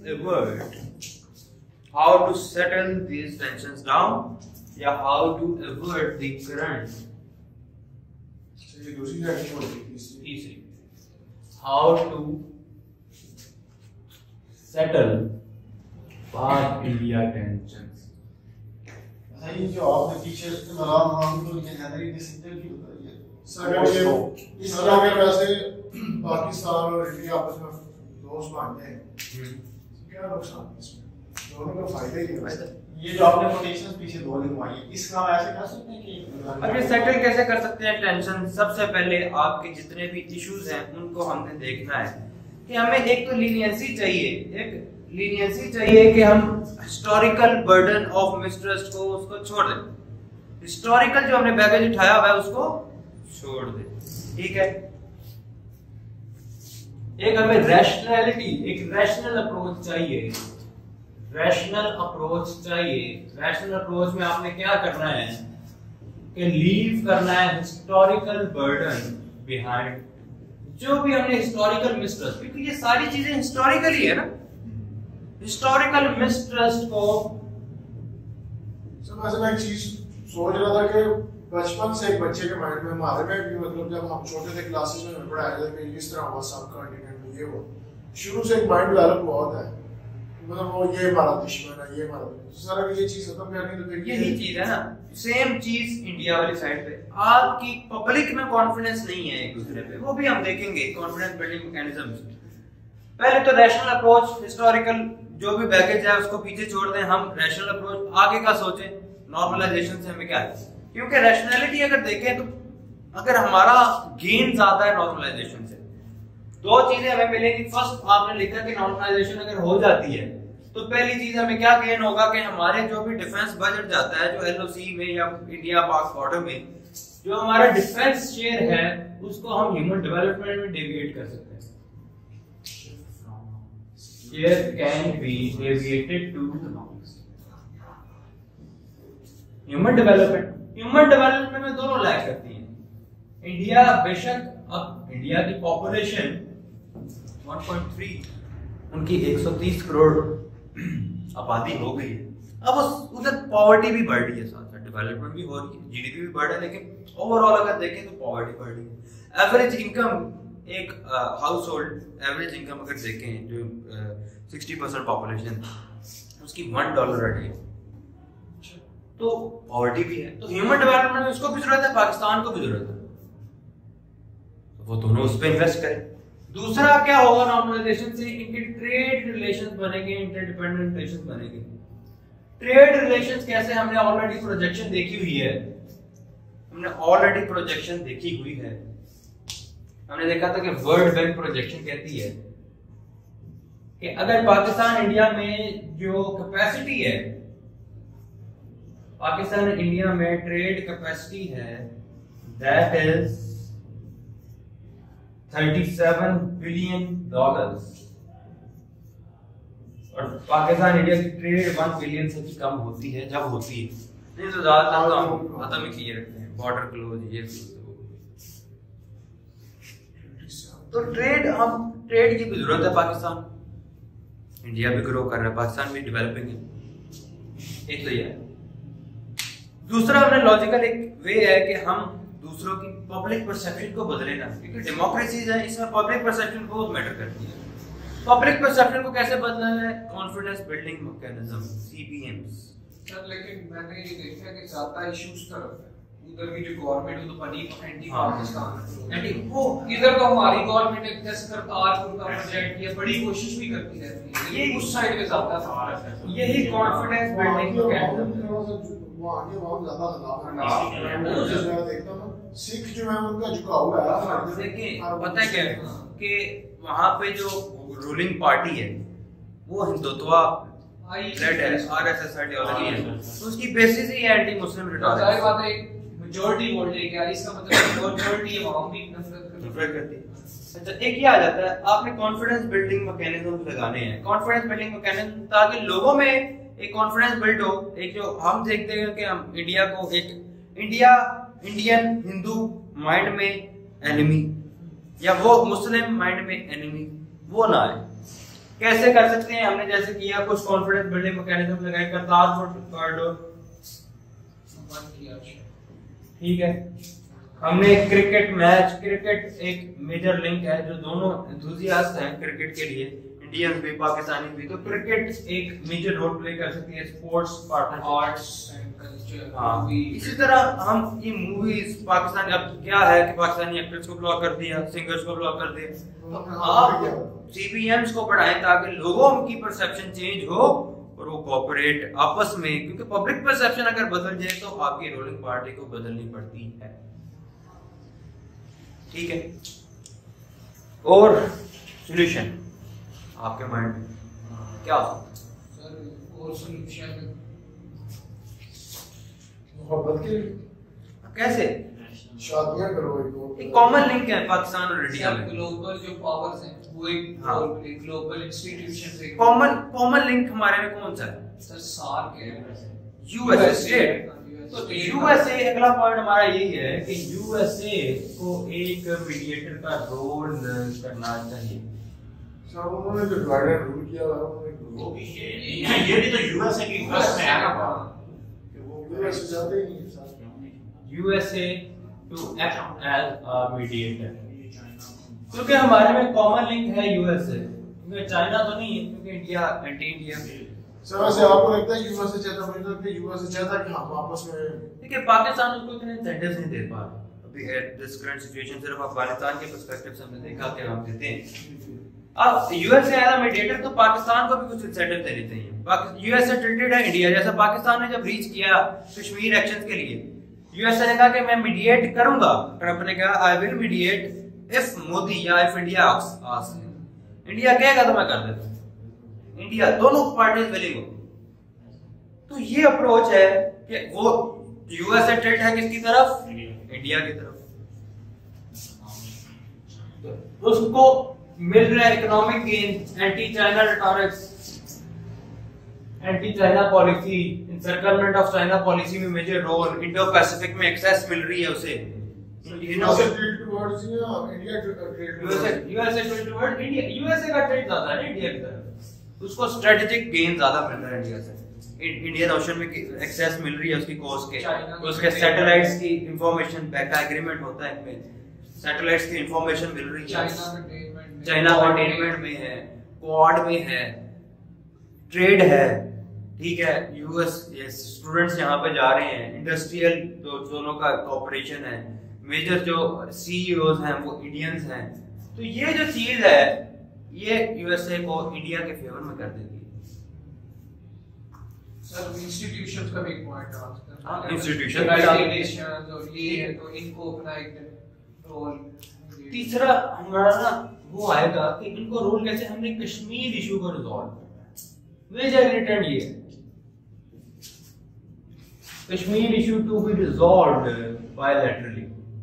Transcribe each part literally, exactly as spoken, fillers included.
avert, how to settle these tensions down, या how to avert the current. ये दूसरी heading होगी तीसरी, how to settle Pak India tensions. ये जो आपने टीचर्स के मलाम हम तो ये हैदरी ने सिंपल की बताई है सर ये इस तरह के वैसे पाकिस्तान और इंडिया आपस में दोस्त मानते हैं क्या नुकसान है इसमें दोनों का फायदा ही है ये जो आपने कोटेशंस पीछे दो लिखवाई है इसका हम ऐसे कर सकते हैं कि अब ये सेटल कैसे कर सकते हैं टेंशन। सबसे पहले आपके जितने भी इश्यूज हैं उनको हमने देखना है कि हमें एक तो लीनियंसी चाहिए, एक लीनियंसी चाहिए कि हम हिस्टोरिकल बर्डन ऑफ मिसट्रस्ट को उसको छोड़ दें, हिस्टोरिकल जो हमने बैगेज उठाया हुआ है उसको छोड़ दें, ठीक है। एक हमें रैशनैलिटी, एक रैशनल अप्रोच चाहिए, रैशनल अप्रोच चाहिए। रैशनल अप्रोच में आपने क्या करना है कि लीव करना है हिस्टोरिकल बर्डन बिहाइंड जो भी हमने हिस्टोरिकल मिसट्रस्ट, क्योंकि ये सारी चीजें हिस्टोरिकल ही है ना, हिस्टोरिकल मिसट्रस्ट को। सर वैसे मैं एक चीज सोच रहा था कि बचपन से एक बच्चे के माइंड में हमारे में भी मतलब जब हम छोटे थे क्लासेस में हमें पढ़ाया जाता है कि इस तरह हुआ सब कॉन्टिनेंट ये वो शुरू से एक माइंड डेवलप हुआ होता है मतलब वो ये हमारा दुश्मन है ये हमारा सर अगर ये चीज खत्म करनी तो फिर यही चीज है ना, सेम चीज इंडिया वाली साइड पे आपकी पब्लिक में कॉन्फिडेंस नहीं है एक दूसरे पे, वो भी हम देखेंगे कॉन्फिडेंस बिल्डिंग मैकेनिज्म्स। पहले तो रैशनल अप्रोच, हिस्टोरिकल जो भी बैगेज है उसको पीछे छोड़ दें, हम रैशनल अप्रोच आगे का सोचें। नॉर्मलाइजेशन से हमें क्या है, क्योंकि रैशनैलिटी अगर देखें तो अगर हमारा गेन ज्यादा है नॉर्मलाइजेशन से, दो चीजें हमें मिलेंगी। फर्स्ट आपने लिखा कि नॉर्मलाइजेशन अगर हो जाती है तो पहली चीज हमें क्या गेन होगा कि हमारे जो भी डिफेंस बजट जाता है जो एलओसी में या इंडिया पाक बॉर्डर में जो हमारा डिफेंस शेयर है उसको हम ह्यूमन डेवलपमेंट में डेविएट कर सकते हैं। Share can be deviated to human development. Human development में दोनों लैग करती हैं। इंडिया बेशक अब इंडिया की पॉपुलेशन वन पॉइंट थ्री उनकी एक सौ तीस करोड़ आबादी हो गई है, अब उस उधर पॉवर्टी भी बढ़ रही है, साथ साथ डेवलपमेंट भी हो रही है, जीडीपी भी बढ़ रहा है, लेकिन ओवरऑल अगर देखें तो पॉवर्टी बढ़ रही है। एवरेज इनकम एक हाउस होल्ड एवरेज इनकम अगर देखें जो सिक्सटी परसेंट पॉपुलेशन उसकी वन डॉलर अ डे, तो पॉवर्टी भी है। तो ह्यूमन डेवलपमेंट में उसको भी जरूरत है, पाकिस्तान को भी जरूरत है, तो वो दोनों उस पर इन्वेस्ट करें। दूसरा क्या होगा नॉर्मलाइजेशन से, इनके ट्रेड रिलेशंस बनेंगे, इंटरडिपेंडेंट रिलेशंस बनेंगे। ट्रेड रिलेशंस कैसे, हमने ऑलरेडी प्रोजेक्शन देखी हुई है, हमने ऑलरेडी प्रोजेक्शन देखी हुई है। हमने देखा था कि वर्ल्ड बैंक प्रोजेक्शन कहती है कि अगर पाकिस्तान इंडिया में जो कैपेसिटी है, पाकिस्तान इंडिया में ट्रेड कैपेसिटी है दैट इज सैंतीस बिलियन डॉलर्स, और पाकिस्तान इंडिया की ट्रेड वन बिलियन से भी कम होती है जब होती है, नहीं तो ज्यादातर तो हम खत्म ही किए रखते हैं, बॉर्डर क्लोज ये तो ट्रेड, हम ट्रेड की भी जरूरत है। पाकिस्तान इंडिया भी ग्रो कर रहा है, पाकिस्तान भी डेवलपिंग है, एक तो ये है। दूसरा हमने लॉजिकल एक वे है कि हम दूसरों की पब्लिक परसेप्शन को बदले ना, क्योंकि डेमोक्रेसीज है इसमें पब्लिक परसेप्शन बहुत मैटर करती है। पब्लिक परसेप्शन को कैसे बदलना है, confidence building mechanism CBMs. Sir लेकिन मैंने ये देखा कि ज्यादा इश्यूज तरफ है, उधर की जो गवर्नमेंट है तो बड़ी एंटी पाकिस्तान एंटी, वो इधर तो हमारी गवर्नमेंट एक जैसे करतारपुर का प्रोजेक्ट ये बड़ी कोशिश भी करती रहती है, ये उस साइड में ज्यादा सवाल है। यही कॉन्फिडेंस बिल्डिंग मैकेनिज्म वो आगे बहुत ज्यादा खिलाफ है, मैं देखता हूं सिख जो है उनका झुकाव है। देखिए पता है क्या कि वहां पे जो रूलिंग पार्टी है वो हिंदुत्व लेड है, आरएसएस आइडियोलॉजी है, तो उसकी बेसिस ही एंटी मुस्लिम रिटॉरिक। जाहिर बात है मेजॉरिटी वोट है क्या, इसका मतलब मेजॉरिटी अवाम भी नफरत करती है। अच्छा एक ये आ जाता है, आपने कॉन्फिडेंस बिल्डिंग मैकेनिज्म लगाने हैं, कॉन्फिडेंस बिल्डिंग मैकेनिज्म ताकि लोगों में एक कॉन्फिडेंस बिल्ड हो। एक जो हम देखते हैं कि हम इंडिया को एक इंडिया इंडियन हिंदू माइंड में एनिमी या वो मुस्लिम माइंड में एनिमी वो ना आए, कैसे कर सकते हैं? हमने जैसे किया कुछ कॉन्फिडेंस बिल्डिंग मैकेनिज्म लगाए, करतारपुर कॉरिडोर, ठीक है। हमने क्रिकेट मैच, क्रिकेट एक मेजर लिंक है जो दोनों एंथुसियास्ट हैं क्रिकेट के लिए, इंडियंस भी पाकिस्तानी भी, तो क्रिकेट एक मेजर रोल प्ले कर सकती है sports partnership, arts and culture. हाँ, इसी तरह हम ये मूवीज पाकिस्तानी, अब क्या है कि पाकिस्तानी एक्टर्स को ब्लॉक कर दिया, सिंगर्स को ब्लॉक कर दिया, तो आप सीपीएम्स को बढ़ाएं ताकि लोगों की परसेप्शन चेंज हो और वो कोऑपरेट आपस में, क्योंकि पब्लिक परसेप्शन अगर बदल जाए तो आपकी रूलिंग पार्टी को बदलनी पड़ती है, ठीक है। और सॉल्यूशन आपके माइंड में क्या हो? सर और सॉल्यूशन मोहब्बत के कैसे? शादियां करो, एक कॉमन लिंक है पाकिस्तान और इंडिया में। ग्लोबल जो पावर्स हैं वो एक हाँ। ग्लोबल इंस्टीट्यूशन से कॉमन कॉमन लिंक हमारे में कौन सा है? सर सार्क है, यूएसए स्टेट। तो यूएसए, अगला पॉइंट हमारा यही है कि यूएसए को एक मीडिएटर का रोल करना चाहिए। सर उन्होंने जो डिवाइड रूल किया है उन्होंने वो भी ये ये भी तो यूएसए की इंटरेस्ट में है ना, कि वो यूएस जाते ही नहीं sir. USA to act as a mediator, क्योंकि हमारे में कॉमन लिंक है यूएसए, क्योंकि चाइना तो नहीं है, क्योंकि इंडिया एंटी इंडिया। सर वैसे आपको लगता है यूएसए चाहता है, मुझे लगता है यूएसए चाहता है कि हम आपस में, देखिए पाकिस्तान उसको इतने इंसेंटिव्स नहीं दे पा रहा अभी एट दिस करंट सिचुएशन। सिर्फ अफगानिस्तान के पर्सपेक्टिव से हमने देखा कि हम देते हैं। अब यूएसए एज अ मीडिएटर तो पाकिस्तान को भी कुछ इंसेंटिव देने चाहिए। यूएसए ट्रीटेड है इंडिया जैसा, पाकिस्तान ने जब रीच किया कश्मीर एक्शन के लिए, यूएसए ने कहा कि मैं मीडिएट करूंगा, ट्रंप ने कहा I will mediate if Modi या इफ इंडिया आस्क्स। इंडिया कहेगा तो मैं कर देता हूं, इंडिया दोनों पार्टीज विलिंग हो। तो ये अप्रोच है कि वो यूएसए ट्रेड है किसकी तरफ? इंडिया की तरफ। तो उसको मिल रहा है economic gain, anti China rhetorics, anti China policy, encirclement of China policy में मेजर रोल, इंडो पैसिफिक में एक्सेस मिल रही है उसे। यूएसए ट्रेड टुवर्ड्स या India trade USA USA trade toward India, USA का ट्रेड ज्यादा है इंडिया की तरफ, उसको स्ट्रेटेजिक गेन ज्यादा मिल रहा है इंडिया से। इंडियन ओशन में एक्सेस मिल रही है उसकी कोस्ट के, उसके सैटेलाइट्स की इंफॉर्मेशन, बैका एग्रीमेंट होता है इनमें, सैटेलाइट्स की इंफॉर्मेशन मिल रही है। चाइना कंटेनमेंट में है, क्वाड में है, ट्रेड है, ठीक है। यूएस स्टूडेंट्स यहाँ पे जा रहे हैं, इंडस्ट्रियल तो दोनों का कोऑपरेशन है, मेजर जो सीईओज हैं वो इंडियंस हैं। तो ये जो चीज है ये यूएसए को इंडिया के फेवर में कर देती है। सर इंस्टीट्यूशंस का भी एक पॉइंट है आज हाँ, institution इंस्टीट्यूशंस और ये है तो इनको अपना एक रोल। तीसरा हमारा ना वो आएगा कि इनको रोल कैसे, हमने कश्मीर इशू को रिजॉल्व करना है। मेजर रिटर्न ये है Kashmir issue to be resolved bilaterally.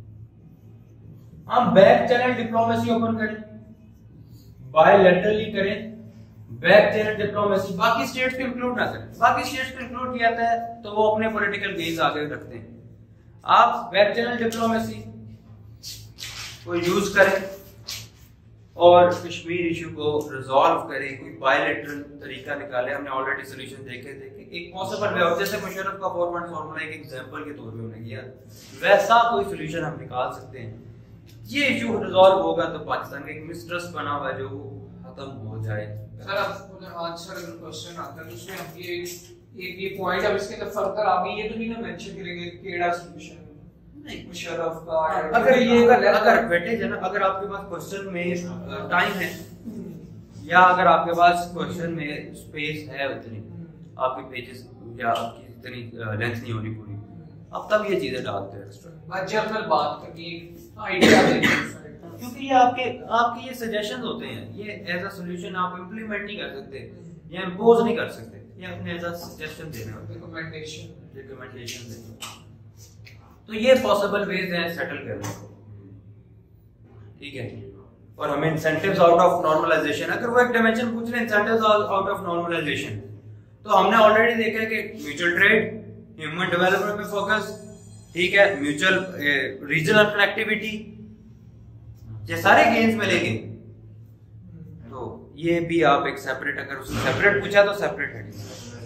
हम बैक चैनल डिप्लोमेसी ओपन करें, बायलैटरली करें, बैक चैनल डिप्लोमेसी, बाकी स्टेट्स को इंक्लूड ना करें। बाकी स्टेट्स को इंक्लूड किया जाता है तो वो अपने पॉलिटिकल गेन्स आगे रखते हैं। आप बैक चैनल डिप्लोमेसी को यूज करें और कश्मीर इशू को रिजॉल्व करें, कोई बायलैटरल तरीका निकाले। हमने ऑलरेडी सॉल्यूशन देखे थे कि एक पॉसिबल वे, जैसे मुशर्रफ का फोर पॉइंट फॉर्मूला एक एग्जांपल के तौर पे उन्होंने किया, वैसा कोई सॉल्यूशन हम निकाल सकते हैं। ये इशू रिजॉल्व होगा तो पाकिस्तान का एक मिसट्रस्ट बना हुआ है जो खत्म हो जाए। सर अब आंसर अगर क्वेश्चन आता है तो उसमें हम ये एक ये पॉइंट अब इसके अंदर फर्दर आगे ये तो नहीं ना मेंशन करेंगे केड़ा सॉल्यूशन नहीं मुशर्रफ का, अगर ये अगर अगर वेटेज है ना, अगर आपके पास क्वेश्चन में टाइम है या अगर आपके पास क्वेश्चन में स्पेस है उतनी, आपके पेजेस या आपकी इतनी लेंथ नहीं होनी पूरी, अब तब ये चीजें डालते हैं एक्स्ट्रा जनरल बात करनी आइडिया देना, क्योंकि ये आपके आपके ये सजेशंस होते हैं, ये एज अ सॉल्यूशन आप इंप्लीमेंट नहीं कर सकते या इंपोज नहीं कर सकते, ये अपने एज अ सजेशन देने होते हैं, रिकमेंडेशन रिकमेंडेशन देने। तो ये पॉसिबल वेज हैं सेटल करने को, ठीक है। और हमें इंसेंटिव्स आउट ऑफ नॉर्मलाइजेशन, अगर वो एक डायमेंशन पूछ रहे हैं इंसेंटिव्स आउट ऑफ नॉर्मलाइजेशन, तो हमने ऑलरेडी देखा है कि म्यूचुअल ट्रेड, ह्यूमन डेवलपमेंट में फोकस, ठीक है, म्यूचुअल रीजनल कनेक्टिविटी, ये सारे गेन्स मिलेंगे। तो ये भी आप एक सेपरेट, अगर उसने सेपरेट पूछा तो सेपरेट हेडिंग,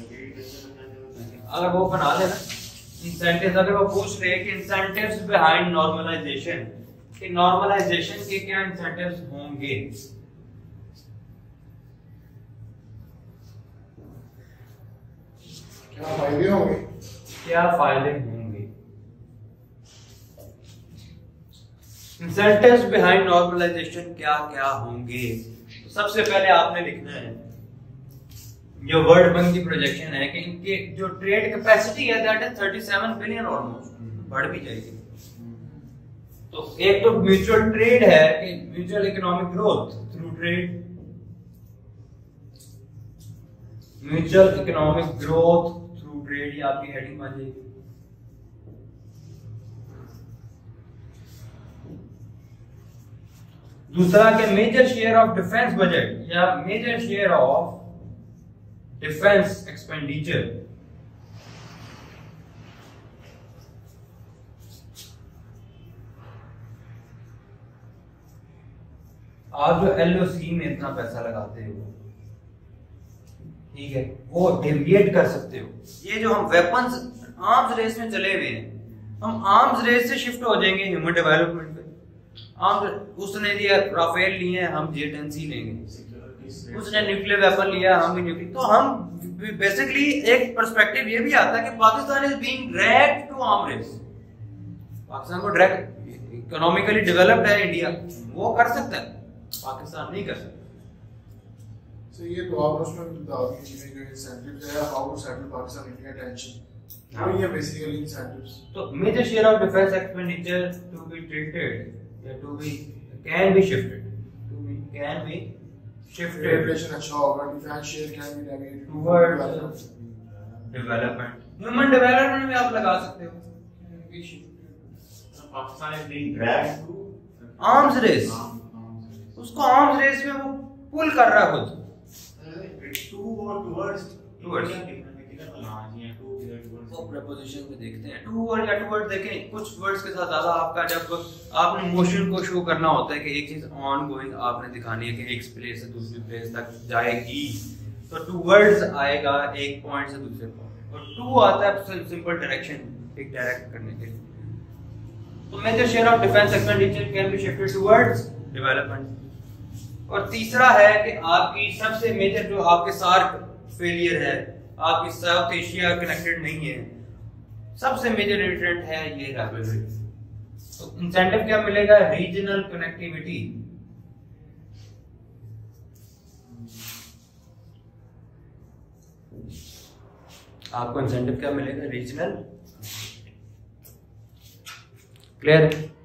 अगर वो बना लेना इंसेंटिव्स, अगर वो पूछ रहे हैं कि इंसेंटिव्स बिहाइंड नॉर्मलाइजेशन, कि नॉर्मलाइजेशन के क्या इंसेंटिव्स होंगे, क्या फायदे होंगे, क्या फायदे होंगे, इंसेंटिव्स बिहाइंड नॉर्मलाइजेशन क्या क्या होंगे। तो सबसे पहले आपने लिखना है जो वर्ल्ड बैंक की प्रोजेक्शन है कि इनके जो ट्रेड कैपेसिटी है that is thirty seven billion almost, बढ़ भी जाएगी। तो एक तो म्यूचुअल ट्रेड है कि mutual economic growth through trade, mutual economic growth through trade, ये आपकी हेडिंग बन जाएगी। दूसरा के major share of defence budget या major share of defence expenditure, आप जो एलओसी में इतना पैसा लगाते हो, ठीक है, वो डेविएट कर सकते हो। ये जो हम वेपन्स आर्म्स रेस में चले हुए हैं, हम आर्म्स रेस से शिफ्ट हो जाएंगे ह्यूमन डेवलपमेंट पे। आर्म्स उसने दिया राफेल लिए, हम जे टेन सी लेंगे, उसने न्यूक्लियर वेपन लिया, हम भी न्यूक्लियर। तो हम बेसिकली एक पर्सपेक्टिव ये भी आता है कि Pakistan is being dragged to arm race. Pakistan को ड्रैग, इकोनॉमिकली डेवलप्ड है इंडिया, वो कर सकता है, पाकिस्तान नहीं कर सकता। So ये तो आप उसमें बता दी चीजें जो इंसेंटिव्स है, how to settle Pakistan India tension, तो ये बेसिकली इंसेंटिव्स। तो major share of defence expenditure to be treated या to be can be shifted, to be can be shifted, regulation अच्छा होगा, defence share can be deviated towards development. Human development में आप लगा सकते हो, Pakistan is being dragged to arms race, उसको arms race में वो पुल कर रहा है खुद टू और टुवर्ड्स टुवर्ड्स टू वो प्रपोजिशन में देखते हैं टूवर्ड या टुवर्ड। देखें कुछ वर्ड्स के साथ ज्यादा आपका जब आपने मोशन को शो करना होता है कि एक चीज ऑन गोइंग आपने दिखानी है कि एक प्लेस से दूसरी प्लेस तक जाएगी, तो टूवर्ड्स आएगा एक पॉइंट से दूसरे पॉइंट, और टू आता है सिंपल डायरेक्शन, एक डायरेक्ट करने के लिए। तो major share of defence expenditure can be shifted towards development. और तीसरा है कि आपकी सबसे मेजर जो आपके सार्क फेलियर है, आपकी साउथ एशिया कनेक्टेड नहीं है, सबसे मेजर डिटरेंट है ये राइवलरी। तो इंसेंटिव क्या मिलेगा, रीजनल कनेक्टिविटी। आपको इंसेंटिव क्या मिलेगा, रीजनल। क्लियर है?